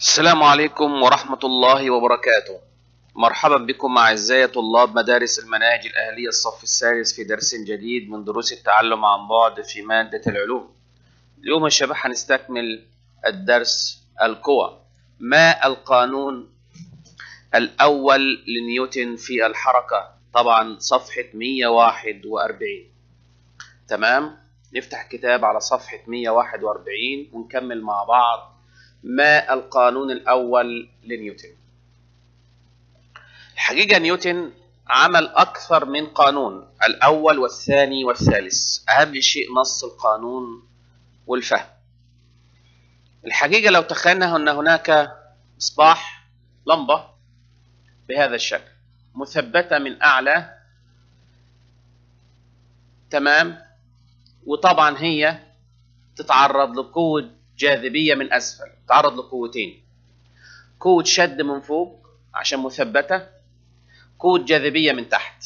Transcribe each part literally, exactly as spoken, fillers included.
السلام عليكم ورحمة الله وبركاته. مرحبا بكم أعزائي طلاب مدارس المناهج الأهلية الصف الثالث في درس جديد من دروس التعلم عن بعد في مادة العلوم. اليوم يا شباب هنستكمل الدرس القوى. ما القانون الأول لنيوتن في الحركة؟ طبعا صفحة مئة وواحد وأربعين. تمام، نفتح الكتاب على صفحة مئة وواحد وأربعين ونكمل مع بعض. ما القانون الأول لنيوتن؟ الحقيقة نيوتن عمل أكثر من قانون، الأول والثاني والثالث. أهم شيء نص القانون والفهم. الحقيقة لو تخيلنا أن هناك مصباح لمبة بهذا الشكل مثبتة من أعلى، تمام، وطبعا هي تتعرض لقوة جاذبية من أسفل، تتعرض لقوتين، قوة شد من فوق عشان مثبتة، قوة جاذبية من تحت،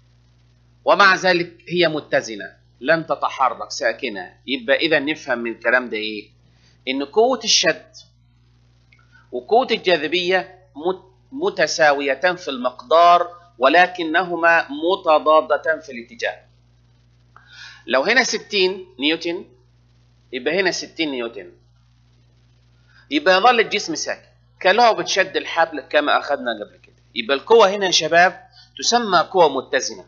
ومع ذلك هي متزنة لن تتحرك ساكنة. يبقى إذا نفهم من الكلام ده إيه؟ إن قوة الشد وقوة الجاذبية متساويتان في المقدار، ولكنهما متضادتان في الاتجاه. لو هنا ستين نيوتن يبقى هنا ستين نيوتن، يبقى يظل الجسم ساكن كلعبة شد الحبل كما أخذنا قبل كده. يبقى القوة هنا يا شباب تسمى قوة متزنة.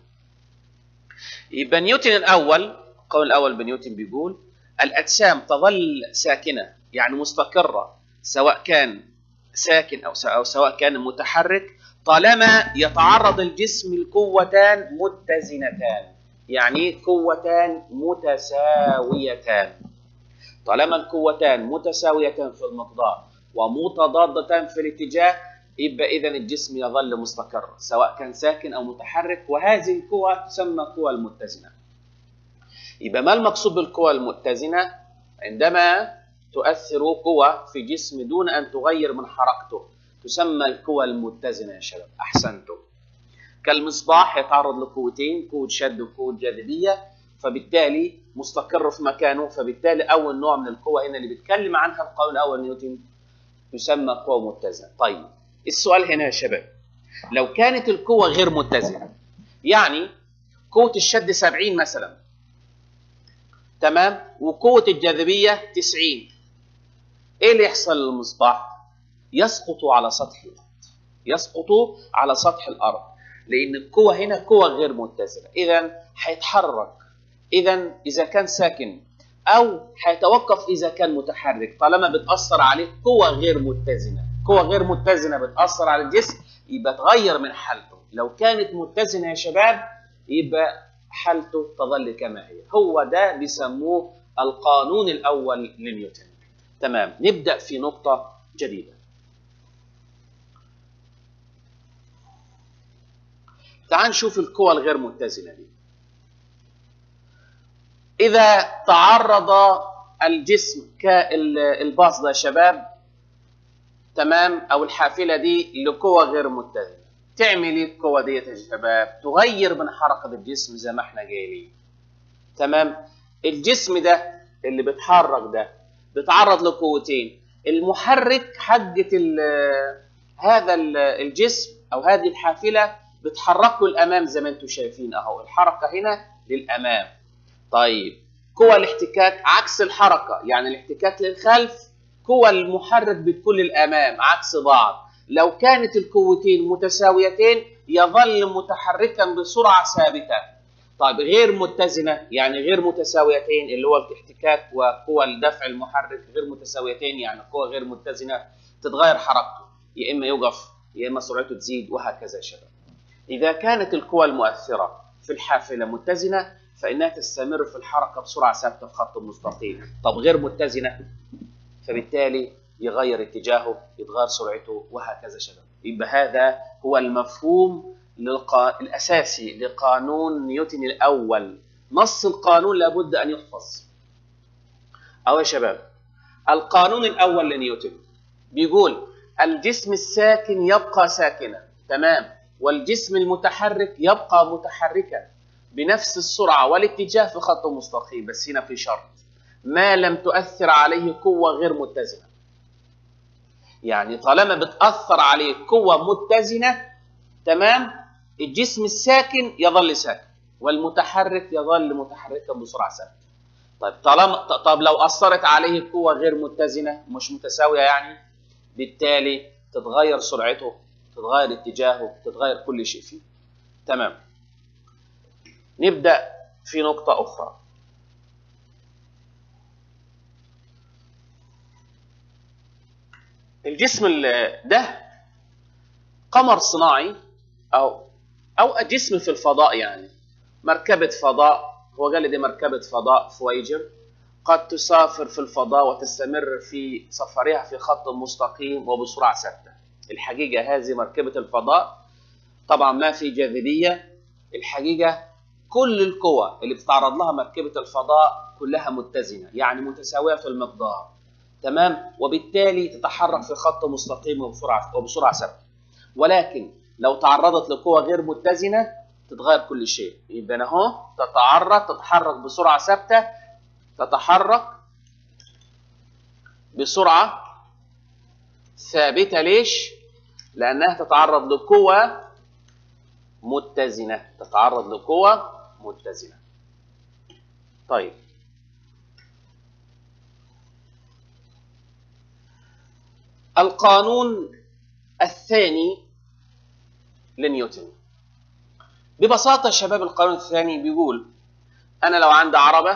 يبقى نيوتن الأول، القانون الأول بنيوتن بيقول الأجسام تظل ساكنة يعني مستقرة، سواء كان ساكن أو أو سواء كان متحرك، طالما يتعرض الجسم لقوتان متزنتان، يعني قوتان متساويتان. طالما القوتان متساويتان في المقدار ومتضادتان في الاتجاه، يبقى إذا الجسم يظل مستقر سواء كان ساكن أو متحرك، وهذه القوى تسمى القوى المتزنة. يبقى ما المقصود بالقوى المتزنة؟ عندما تؤثر قوى في جسم دون أن تغير من حركته تسمى القوى المتزنة يا شباب. أحسنتم. كالمصباح يتعرض لقوتين، قوة شد وقوة جاذبية، فبالتالي مستقر في مكانه، فبالتالي أول نوع من القوى هنا اللي بيتكلم عنها القانون الأول نيوتن يسمى قوة متزنة. طيب السؤال هنا يا شباب، لو كانت القوة غير متزنة، يعني قوة الشد سبعين مثلا، تمام، وقوة الجاذبية تسعين، ايه اللي يحصل للمصباح؟ يسقط على سطح الأرض، يسقط على سطح الأرض، لأن القوة هنا قوة غير متزنة، إذا هيتحرك. إذا إذا كان ساكن أو هيتوقف إذا كان متحرك، طالما بتأثر عليه قوة غير متزنة. قوة غير متزنة بتأثر على الجسم يبقى تغير من حالته. لو كانت متزنة يا شباب يبقى حالته تظل كما هي. هو ده بيسموه القانون الأول لنيوتن. تمام، نبدأ في نقطة جديدة. تعال نشوف القوى الغير متزنة دي. إذا تعرض الجسم كالباص ده يا شباب، تمام، أو الحافلة دي لقوة غير متزنة، تعمل إيه القوة ديت يا شباب؟ تغير من حركة الجسم زي ما إحنا جايين. تمام، الجسم ده اللي بيتحرك ده بيتعرض لقوتين، المحرك حقة هذا الجسم أو هذه الحافلة بتحركه الأمام زي ما أنتم شايفين أهو، الحركة هنا للأمام. طيب قوى الاحتكاك عكس الحركة، يعني الاحتكاك للخلف، قوى المحرك بتكون للأمام عكس بعض. لو كانت القوتين متساويتين يظل متحركا بسرعة ثابتة. طيب غير متزنة يعني غير متساويتين، اللي هو الاحتكاك وقوى الدفع المحرك غير متساويتين، يعني قوة غير متزنة تتغير حركته، يا إما يوقف يا إما سرعته تزيد وهكذا يا شباب. إذا كانت القوى المؤثرة في الحافلة متزنة فإنها تستمر في الحركة بسرعة ثابتة في خط مستقيم. طب غير متزنة فبالتالي يغير اتجاهه، يتغير سرعته وهكذا شباب. يبقى هذا هو المفهوم للقا... الأساسي لقانون نيوتن الأول. نص القانون لابد أن يحفظ. أو يا شباب القانون الأول لنيوتن بيقول الجسم الساكن يبقى ساكنا، تمام، والجسم المتحرك يبقى متحركا بنفس السرعة والاتجاه في خط مستقيم، بس هنا في شرط: ما لم تؤثر عليه قوة غير متزنة. يعني طالما بتأثر عليه قوة متزنة، تمام، الجسم الساكن يظل ساكن والمتحرك يظل متحركا بسرعة ثابتة. طيب طالما طب لو أثرت عليه قوة غير متزنة مش متساوية يعني، بالتالي تتغير سرعته، تتغير اتجاهه، تتغير كل شيء فيه. تمام. نبدأ في نقطة أخرى. الجسم ده قمر صناعي أو أو جسم في الفضاء، يعني مركبة فضاء. هو قال لي دي مركبة فضاء فويجر قد تسافر في الفضاء وتستمر في سفرها في خط مستقيم وبسرعة ثابتة. الحقيقة هذه مركبة الفضاء طبعا ما في جاذبية. الحقيقة كل القوى اللي بتتعرض لها مركبة الفضاء كلها متزنة، يعني متساوية في المقدار، تمام، وبالتالي تتحرك في خط مستقيم وبسرعة وبسرعة ثابتة. ولكن لو تعرضت لقوة غير متزنة تتغير كل شيء. يبقى اهو تتعرض تتحرك بسرعة ثابتة، تتحرك بسرعة ثابتة. ليش؟ لأنها تتعرض لقوة متزنة، تتعرض لقوة متزنة. طيب القانون الثاني لنيوتن ببساطة يا شباب. القانون الثاني بيقول أنا لو عندي عربة،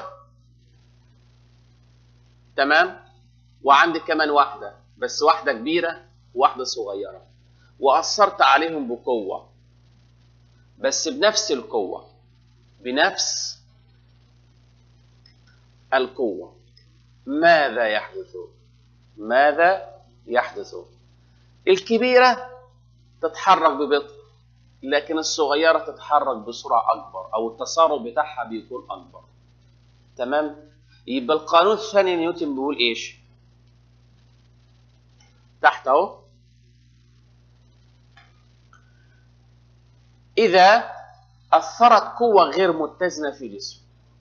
تمام، وعندي كمان واحدة، بس واحدة كبيرة وواحدة صغيرة، وأثرت عليهم بقوة، بس بنفس القوة، بنفس القوة، ماذا يحدث؟ ماذا يحدث؟ الكبيرة تتحرك ببطء، لكن الصغيرة تتحرك بسرعة أكبر، أو التسارع بتاعها بيكون أكبر. تمام؟ يبقى القانون الثاني نيوتن بيقول إيش؟ تحت أهو. إذا أثرت قوة غير متزنة في جسم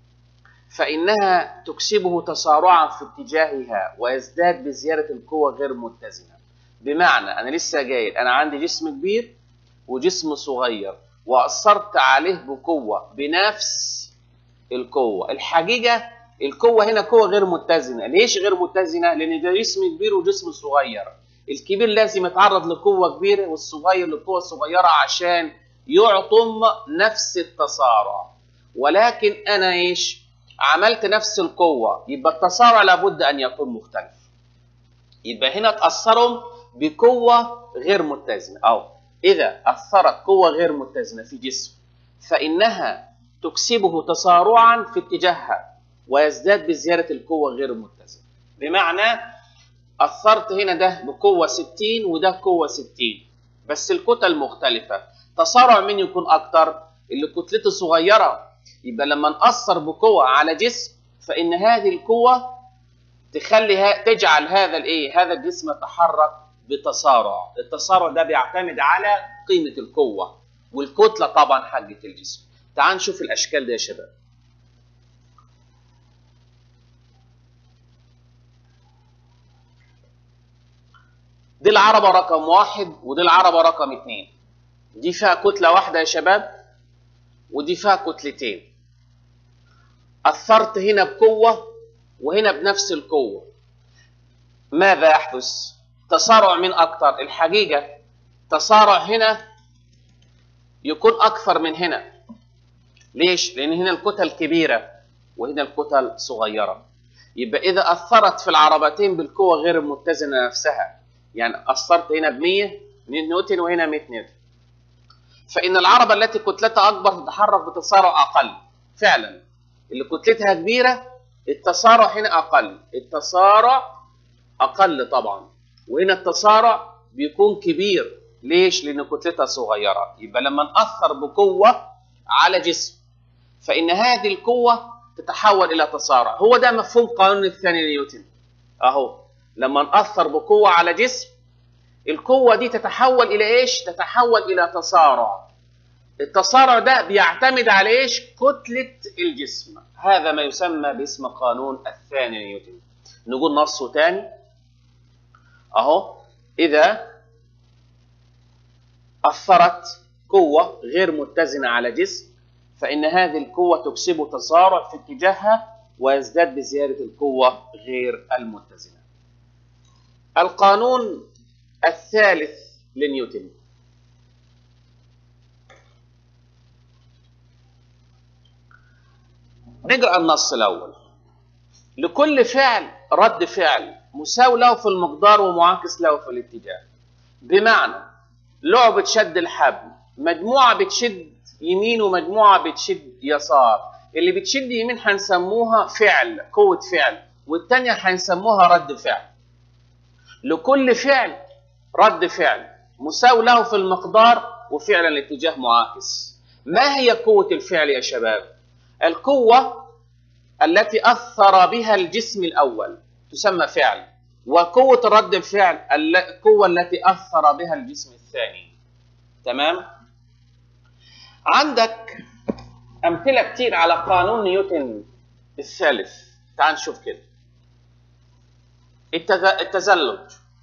فإنها تكسبه تسارعا في اتجاهها ويزداد بزيادة القوة غير متزنة. بمعنى أنا لسه جاي، أنا عندي جسم كبير وجسم صغير وأثرت عليه بقوة بنفس القوة. الحقيقة القوة هنا قوة غير متزنة. ليش غير متزنة؟ لأن ده جسم كبير وجسم صغير. الكبير لازم يتعرض لقوة كبيرة والصغير لقوة صغيرة عشان يعطم نفس التسارع. ولكن أنا إيش؟ عملت نفس القوة، يبقى التسارع لابد أن يكون مختلف. يبقى هنا تأثرهم بقوة غير متزنة، أو إذا أثرت قوة غير متزنة في جسم فإنها تكسبه تسارعا في اتجاهها ويزداد بزيادة القوة غير المتزنة. بمعنى أثرت هنا ده بقوة ستين وده قوة ستين، بس الكتل مختلفة. تسارع مين يكون أكتر؟ اللي كتلته صغيرة. يبقى لما نأثر بقوة على جسم فإن هذه القوة تخليها تجعل هذا الإيه؟ هذا الجسم يتحرك بتسارع. التسارع ده بيعتمد على قيمة القوة والكتلة طبعا حقة الجسم. تعال نشوف الأشكال دي يا شباب. دي العربة رقم واحد ودي العربة رقم اتنين. دي فيها كتلة واحدة يا شباب ودي فيها كتلتين. أثرت هنا بقوة وهنا بنفس القوة. ماذا يحدث؟ تسارع من أكتر؟ الحقيقة تسارع هنا يكون أكثر من هنا. ليش؟ لأن هنا الكتل كبيرة وهنا الكتل صغيرة. يبقى إذا أثرت في العربتين بالقوة غير المتزنة نفسها، يعني أثرت هنا ب مية نيوتن وهنا مية نيوتن، فإن العربة التي كتلتها أكبر تتحرك بتسارع أقل. فعلا اللي كتلتها كبيرة التسارع هنا أقل، التسارع أقل طبعا، وهنا التسارع بيكون كبير. ليش؟ لأن كتلتها صغيرة. يبقى لما نأثر بقوة على جسم فإن هذه القوة تتحول إلى تسارع. هو ده مفهوم قانون الثاني لنيوتن. أهو لما نأثر بقوة على جسم القوة دي تتحول إلى إيش؟ تتحول إلى تسارع. التسارع ده بيعتمد على إيش؟ كتلة الجسم. هذا ما يسمى باسم قانون الثاني لنيوتن. نقول نصه تاني أهو. إذا أثرت قوة غير متزنة على جسم فإن هذه القوة تكسب تسارع في اتجاهها ويزداد بزيادة القوة غير المتزنة. القانون الثالث لنيوتن. نقرأ النص الأول. لكل فعل رد فعل مساوي له في المقدار ومعاكس له في الاتجاه. بمعنى لعبة شد الحبل، مجموعة بتشد يمين ومجموعة بتشد يسار. اللي بتشد يمين هنسموها فعل، قوة فعل، والتانية هنسموها رد فعل. لكل فعل رد فعل مساوي له في المقدار وفعلا الاتجاه معاكس. ما هي قوة الفعل يا شباب؟ القوة التي أثر بها الجسم الأول تسمى فعل، وقوة رد الفعل القوة التي أثر بها الجسم الثاني. تمام؟ عندك أمثلة كتير على قانون نيوتن الثالث. تعال نشوف كده. التزلج.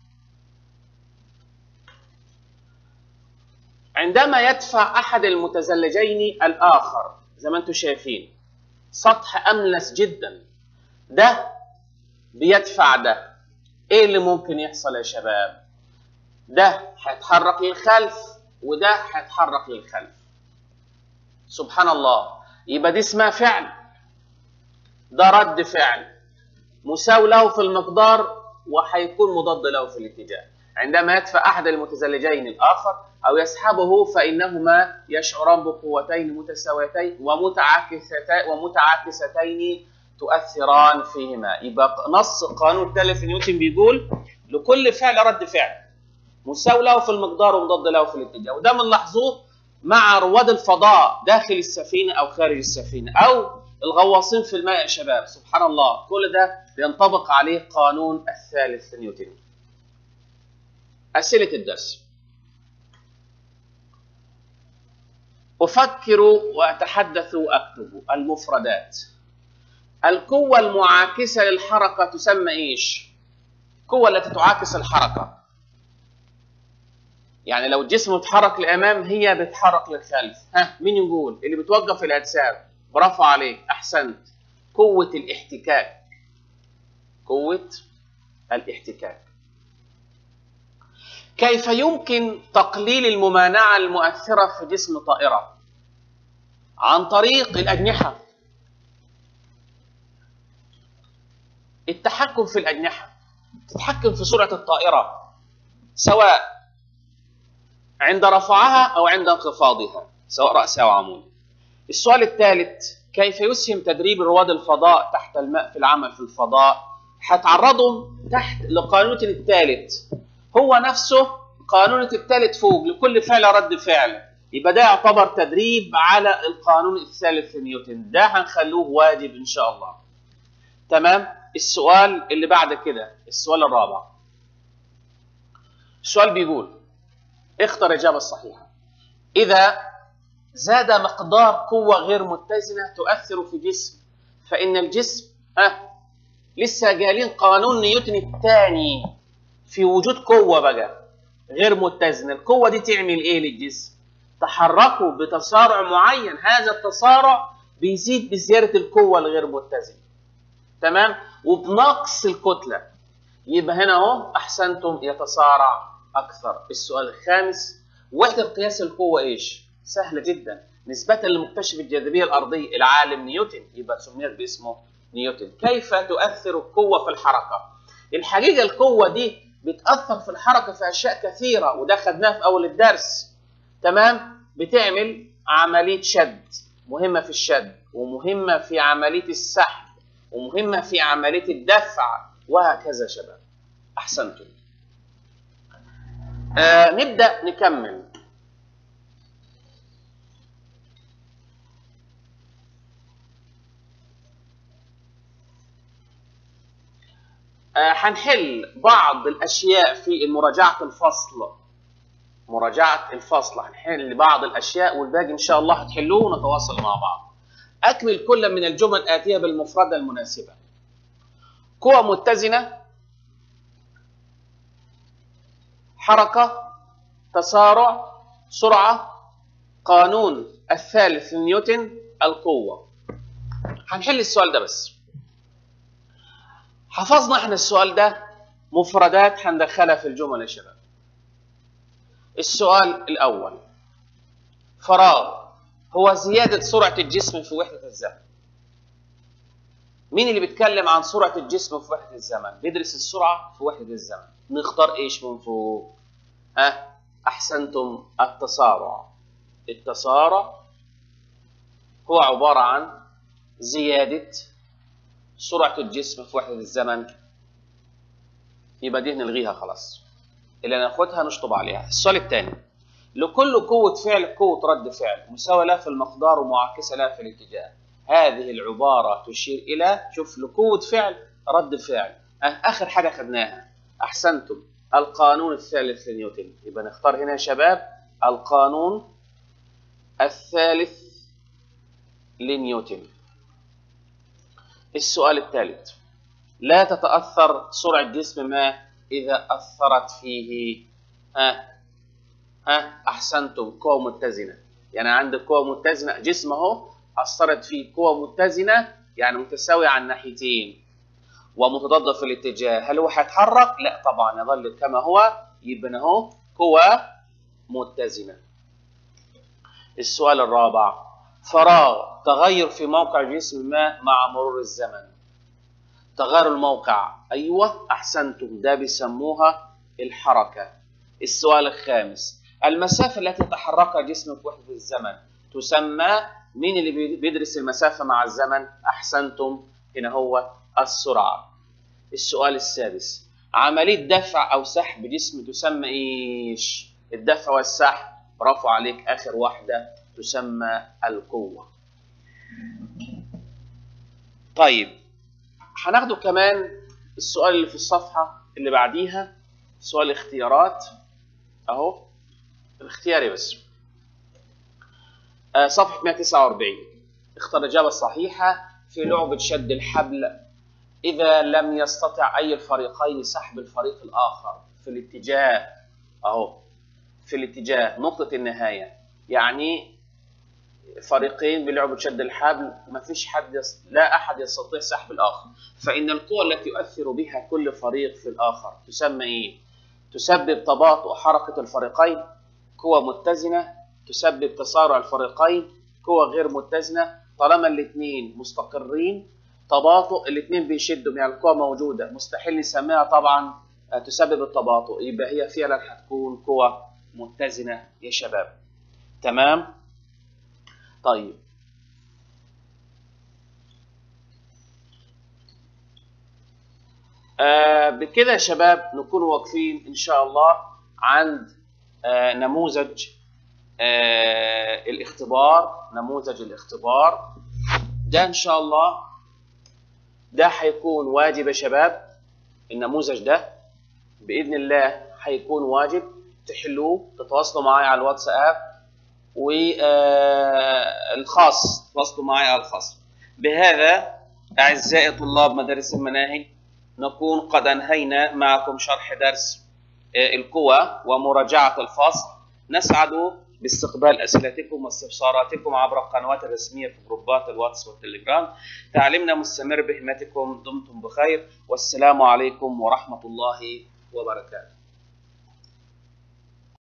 عندما يدفع أحد المتزلجين الآخر زي ما انتم شايفين سطح أملس جدا، ده بيدفع ده، ايه اللي ممكن يحصل يا شباب؟ ده هيتحرك للخلف وده هيتحرك للخلف. سبحان الله. يبقى دي اسمها فعل، ده رد فعل مساوي له في المقدار وهيكون مضاد له في الاتجاه. عندما يدفع أحد المتزلجين الآخر أو يسحبه فإنهما يشعران بقوتين متساويتين ومتعاكستين ومتعاكستين تؤثران فيهما. يبقى نص قانون الثالث نيوتن بيقول لكل فعل رد فعل مساوي له في المقدار ومضاد له في الاتجاه. وده بنلاحظوه مع رواد الفضاء داخل السفينة أو خارج السفينة أو الغواصين في الماء يا شباب. سبحان الله، كل ده بينطبق عليه قانون الثالث نيوتن. أسئلة الدرس. أفكر وأتحدث وأكتب. المفردات. القوة المعاكسة للحركة تسمى إيش؟ القوة التي تعاكس الحركة. يعني لو الجسم بيتحرك لأمام هي بتتحرك للخلف. ها مين يقول؟ اللي بتوقف الأجسام. برافو عليك، أحسنت. قوة الاحتكاك. قوة الاحتكاك. كيف يمكن تقليل الممانعة المؤثرة في جسم طائرة؟ عن طريق الأجنحة. التحكم في الأجنحة. تتحكم في سرعة الطائرة سواء عند رفعها أو عند انخفاضها، سواء رأسها أو عمودها. السؤال الثالث، كيف يسهم تدريب رواد الفضاء تحت الماء في العمل في الفضاء؟ هتعرضهم تحت لقانون الثالث، هو نفسه قانون الثالث فوق، لكل فعل رد فعل. يبقى ده يعتبر تدريب على القانون الثالث نيوتن، ده هنخلوه واجب إن شاء الله. تمام؟ السؤال اللي بعد كده، السؤال الرابع. السؤال بيقول اختر الإجابة الصحيحة. إذا زاد مقدار قوة غير متزنة تؤثر في جسم فإن الجسم ها لسه قايلين قانون نيوتن الثاني في وجود قوة بقى غير متزنة. القوة دي تعمل إيه للجسم؟ تحركه بتسارع معين، هذا التسارع بيزيد بزيادة القوة الغير متزنة. تمام؟ وبنقص الكتلة. يبقى هنا اهو احسنتم، يتسارع اكثر. السؤال الخامس، وحدة قياس القوة ايش؟ سهلة جدا، نسبة لمكتشف الجاذبية الارضية العالم نيوتن، يبقى سميت باسمه نيوتن. كيف تؤثر القوة في الحركة؟ الحقيقة القوة دي بتأثر في الحركة في اشياء كثيرة، وده خدناه في اول الدرس. تمام؟ بتعمل عملية شد، مهمة في الشد، ومهمة في عملية السحب، ومهمة في عملية الدفع، وهكذا شباب. أحسنتم. آه نبدأ نكمل. آه هنحل بعض الأشياء في مراجعة الفصل. مراجعة الفصل هنحل بعض الأشياء والباقي إن شاء الله هتحلوه ونتواصل مع بعض. أكمل كل من الجمل الآتية بالمفردة المناسبة. قوة متزنة حركة، تسارع، سرعة. قانون الثالث لنيوتن القوة. هنحل السؤال ده بس. حفظنا احنا السؤال ده، مفردات هندخلها في الجمل يا شباب. السؤال الأول: فراغ هو زيادة سرعة الجسم في وحدة الزمن. مين اللي بيتكلم عن سرعة الجسم في وحدة الزمن؟ بيدرس السرعة في وحدة الزمن. نختار ايش من فوق؟ ها؟ أحسنتم، التسارع. التسارع هو عبارة عن زيادة سرعة الجسم في وحدة الزمن. يبقى دي نلغيها خلاص، اللي ناخدها نشطب عليها. السؤال الثاني: لكل قوة فعل قوة رد فعل مساوية لها في المقدار ومعاكسة لها في الاتجاه. هذه العبارة تشير إلى، شوف، لقوة فعل رد فعل. آخر حاجة خدناها. أحسنتم، القانون الثالث لنيوتن. يبقى نختار هنا يا شباب القانون الثالث لنيوتن. السؤال الثالث: لا تتأثر سرعة جسم ما إذا أثرت فيه. ها ها أحسنتم، قوة متزنة. يعني عندك قوة متزنة، جسم أهو أثرت فيه قوة متزنة، يعني متساوية على الناحيتين ومتضادة في الاتجاه. هل هو هيتحرك؟ لا طبعا، يظل كما هو. يبقى أهو قوة متزنة. السؤال الرابع: فراغ تغير في موقع جسم ما مع مرور الزمن. تغير الموقع، أيوة أحسنتم، ده بيسموها الحركة. السؤال الخامس: المسافة التي يتحركها جسم في وحدة الزمن تسمى. مين اللي بيدرس المسافة مع الزمن؟ أحسنتم، هنا هو السرعة. السؤال السادس: عملية دفع أو سحب جسم تسمى إيش؟ الدفع والسحب، برافو عليك، آخر واحدة، تسمى القوة. طيب، هناخده كمان السؤال اللي في الصفحة اللي بعديها، سؤال اختيارات أهو، الاختياري بس. آه صفحة مئة وتسعة وأربعين. اختار الإجابة الصحيحة. في لعبة شد الحبل، إذا لم يستطع أي الفريقين سحب الفريق الآخر في الاتجاه، أهو في الاتجاه نقطة النهاية، يعني فريقين بلعبة شد الحبل، ما فيش حد يص... لا أحد يستطيع سحب الآخر، فإن القوة التي يؤثر بها كل فريق في الآخر تسمى إيه؟ تسبب تباطؤ حركة الفريقين، قوة متزنة. تسبب تسارع الفريقين، قوة غير متزنة. طالما الاثنين مستقرين، تباطؤ، الاثنين بيشدوا، يعني القوة موجودة، مستحيل نسميها طبعا تسبب التباطؤ، يبقى هي فعلا هتكون قوة متزنة يا شباب. تمام؟ طيب، آه بكده يا شباب نكون واقفين إن شاء الله عند آه نموذج آه الاختبار. نموذج الاختبار ده إن شاء الله ده هيكون واجب يا شباب. النموذج ده بإذن الله هيكون واجب تحلوه، تتواصلوا معايا على الواتساب والخاص، تواصلوا معايا على الخاص. بهذا أعزائي طلاب مدارس المناهج نكون قد أنهينا معكم شرح درس القوى ومراجعة الفصل. نسعد باستقبال أسئلتكم واستفساراتكم عبر القنوات الرسمية في جروبات الواتس والتليجرام. تعليمنا مستمر بهمتكم. دمتم بخير، والسلام عليكم ورحمة الله وبركاته.